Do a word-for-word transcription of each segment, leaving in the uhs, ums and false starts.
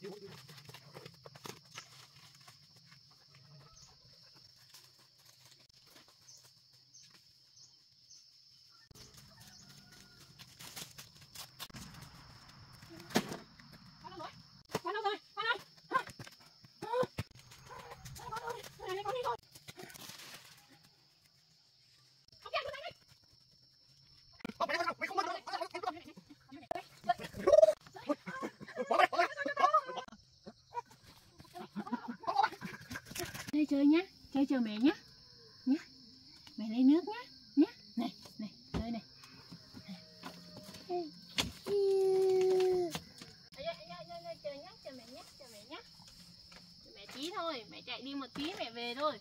Đây chơi nhá, chơi chờ mẹ nhá, nhá, mẹ lấy nước nhá, nhá, này, này, chơi này. Chờ nhá, chờ mẹ nhá, chờ mẹ nhá, chờ mẹ tí thôi, mẹ chạy đi một tí mẹ về thôi.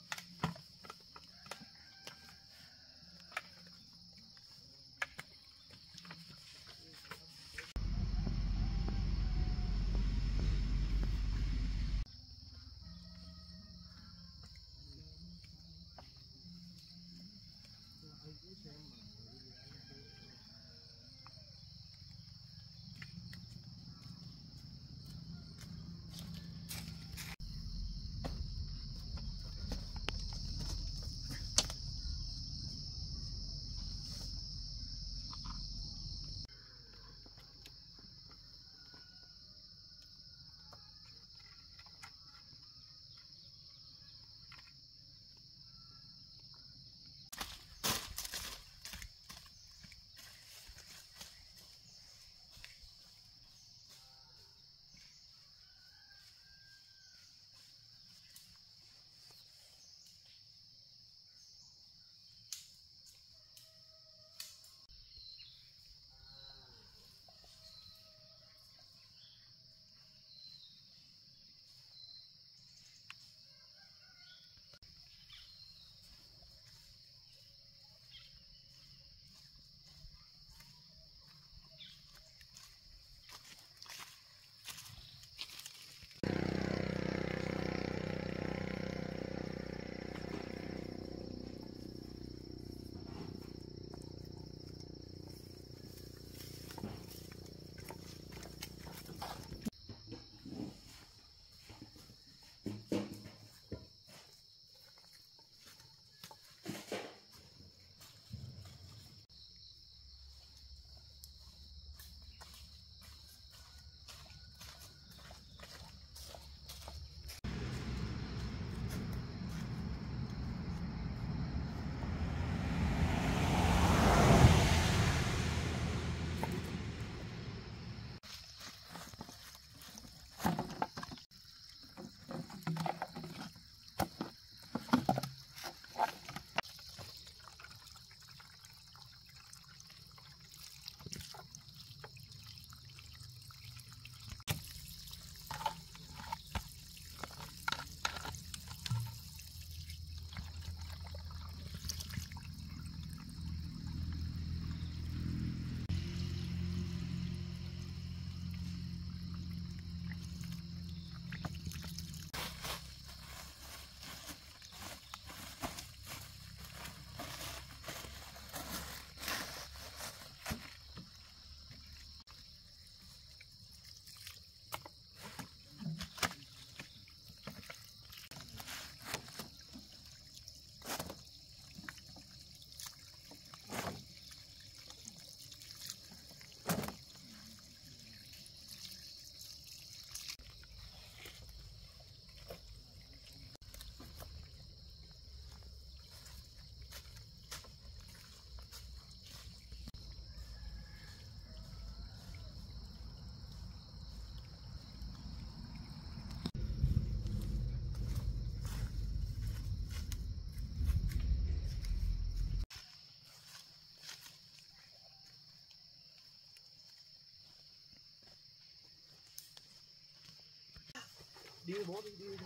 đi bố đi đi bố.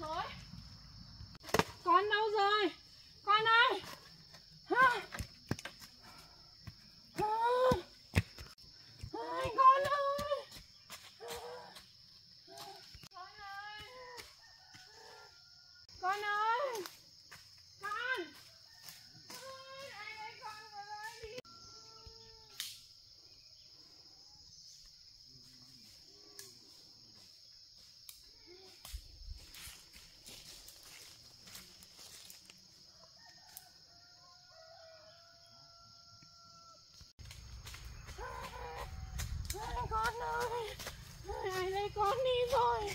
rồi? Con đâu rồi? Con ơi. Hai con ơi. Con ơi. Con ơi. Con. Ôi, ai lấy con vừa rồi đi. Con ơi, ai lấy con đi rồi.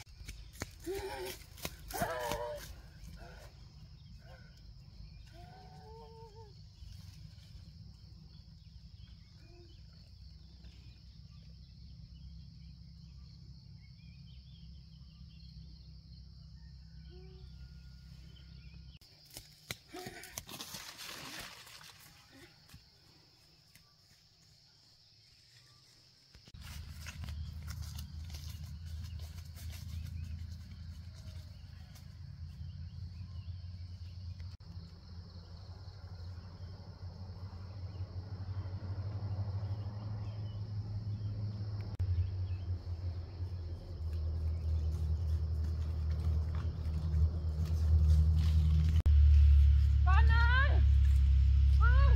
Con ơi. Con.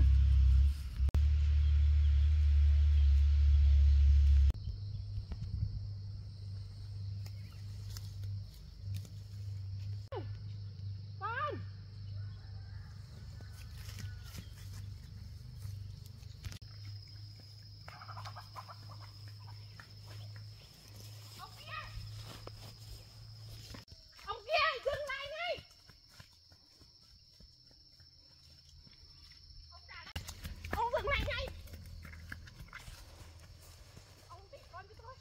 Con. Ông kia. Ông kia, dừng lại ngay. Ông dừng lại ngay. Ông để con cho tôi.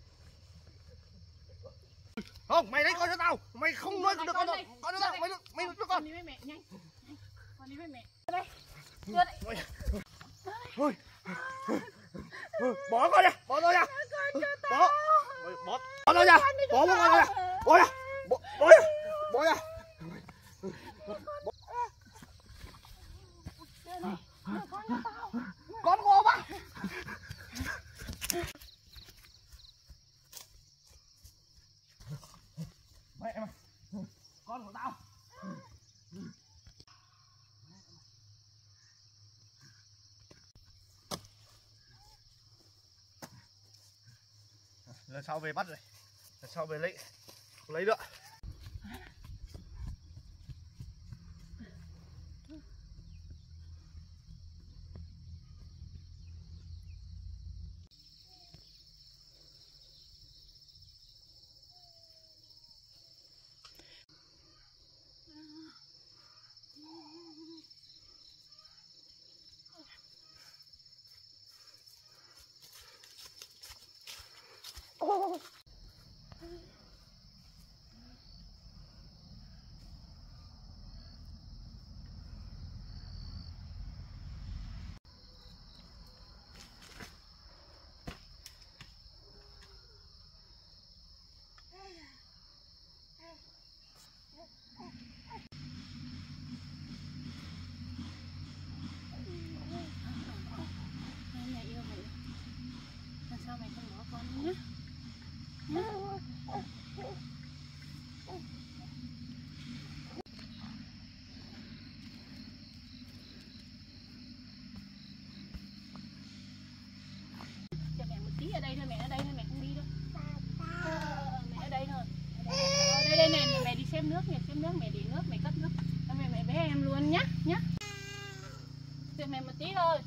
Không, mày lấy con cho tao. Mày không nuôi được con đâu. Con cho tao, mày đưa, mày đưa cho Con con. đi với mẹ, nhanh. Con đi với mẹ. Đưa đây. Đưa đây. Thôi. Bỏ con ra, bỏ con ra. Bỏ. Bỏ. Bỏ nó ra. Bỏ con ra. Bỏ ra. Bỏ bỏ ra. Bỏ ra. Con của ba. Mẹ mày. Con của tao. Lần sau về bắt rồi. Lần sau về lấy. Không lấy nữa. Mẹ yêu mày. Lần sau mày không bỏ con nhé. Nhé. Cho mẹ một tí ở đây thôi, mẹ ở đây thôi, mẹ không đi đâu. Ờ, mẹ ở đây thôi. Ở đây đây này, mẹ đi xem nước, mẹ xem nước, mẹ để nước, mẹ cất nước. Mẹ mẹ với em luôn nhá, nhá. Cho mẹ một tí thôi.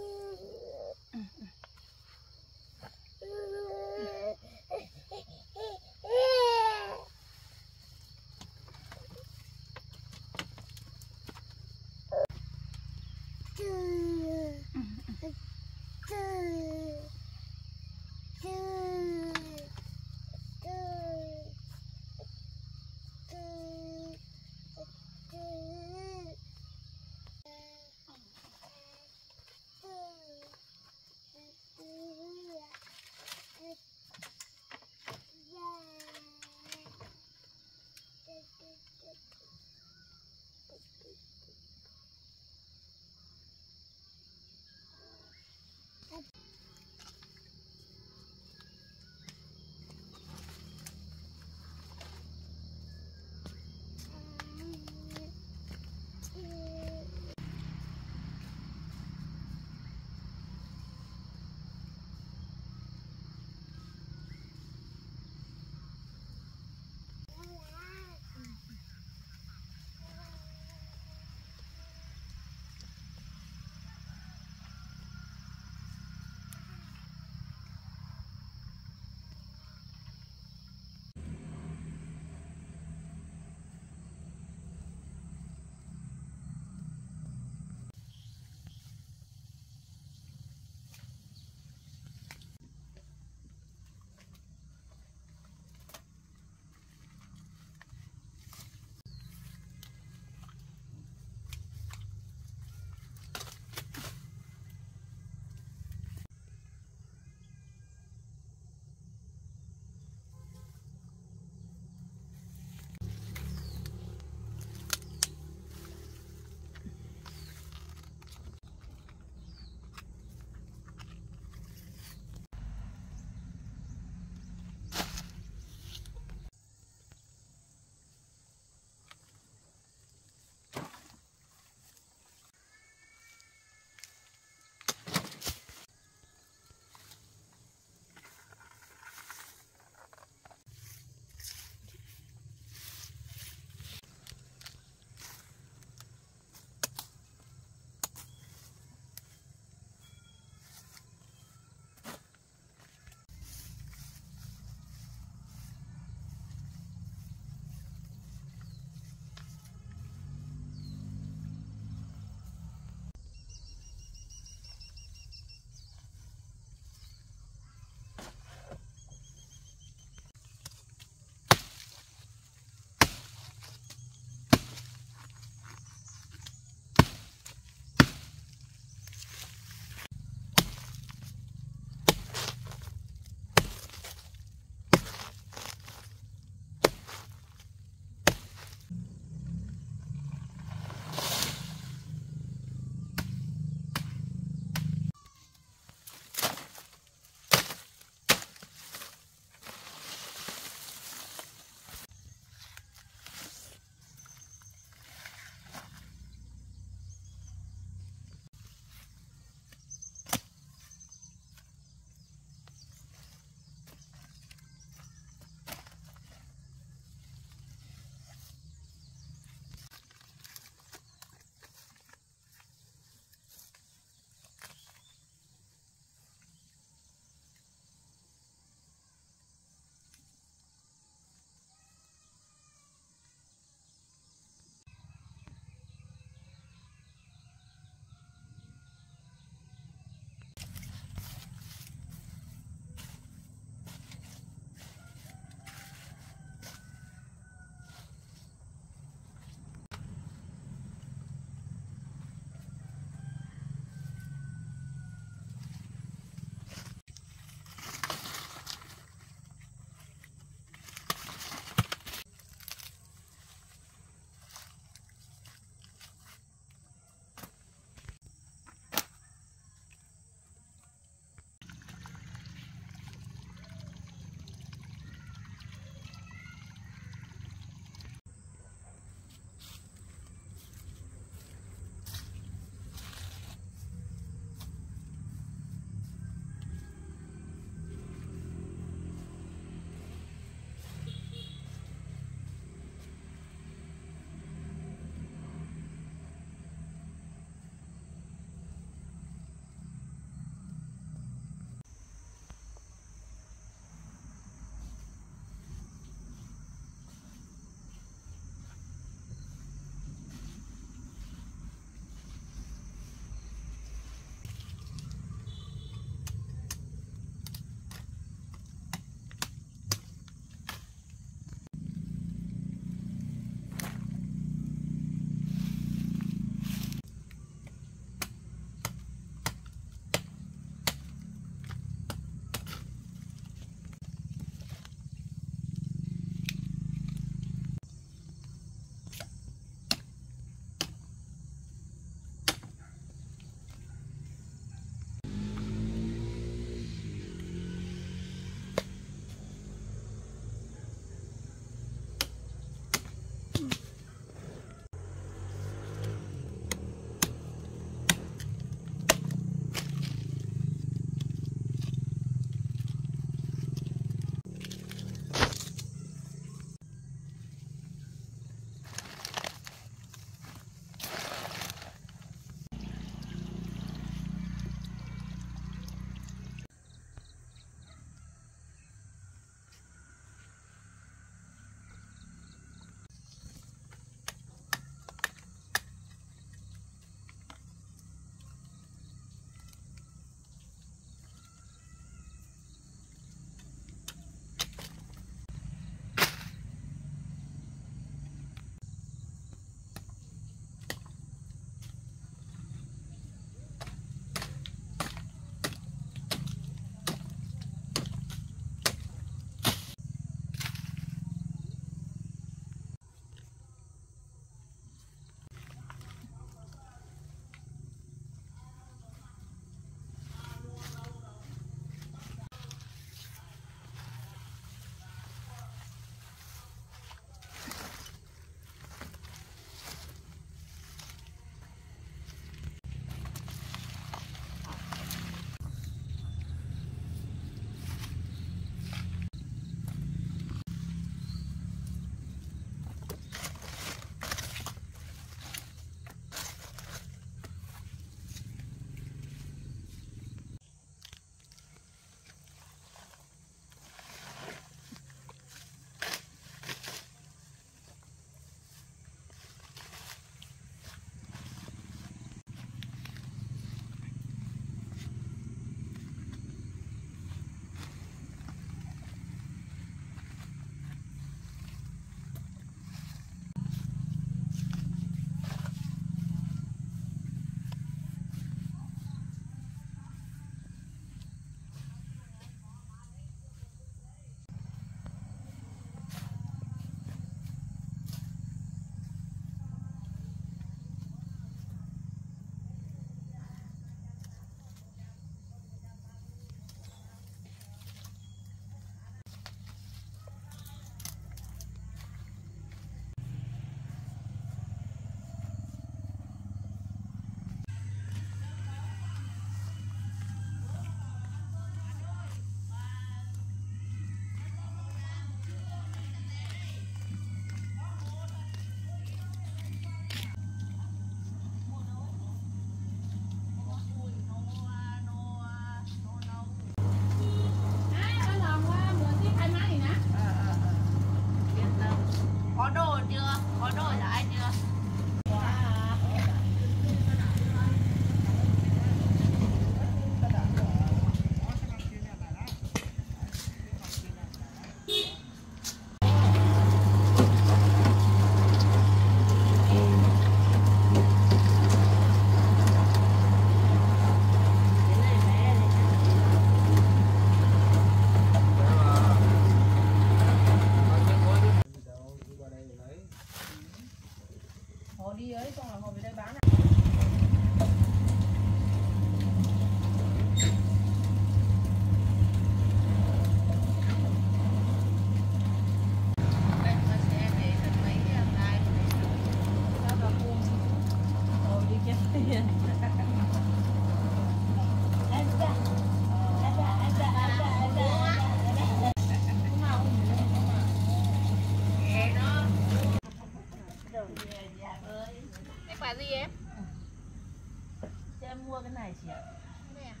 này chị ạ. Đây à?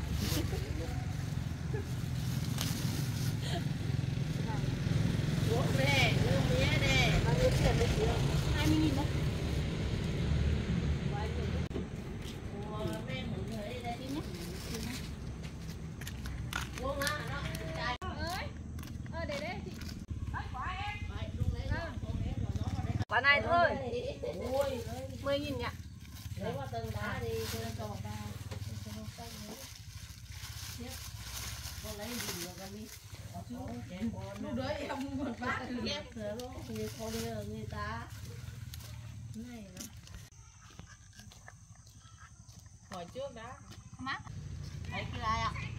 Uống nè, uống mía nè. Bao nhiêu tiền đấy chị ơi? hai mươi nghìn đấy. Ủa, men hưởng thấy đây. Đi nhé. Uống á, nó chạy. Ơi. Ờ để đây chị. Đấy, quả em. Vậy, lúc đấy nó con em rồi nó vào đây. Quả này thôi. Ôi, mười nghìn nhỉ? lấy qua tầng đá đi, cho nó trò ta. Con lấy gì rồi con đi. Lúc đấy em một bát ghép thừa luôn, người con đi ở người ta. Này nó. Hỏi trước đã. Má. Đấy cái này ạ.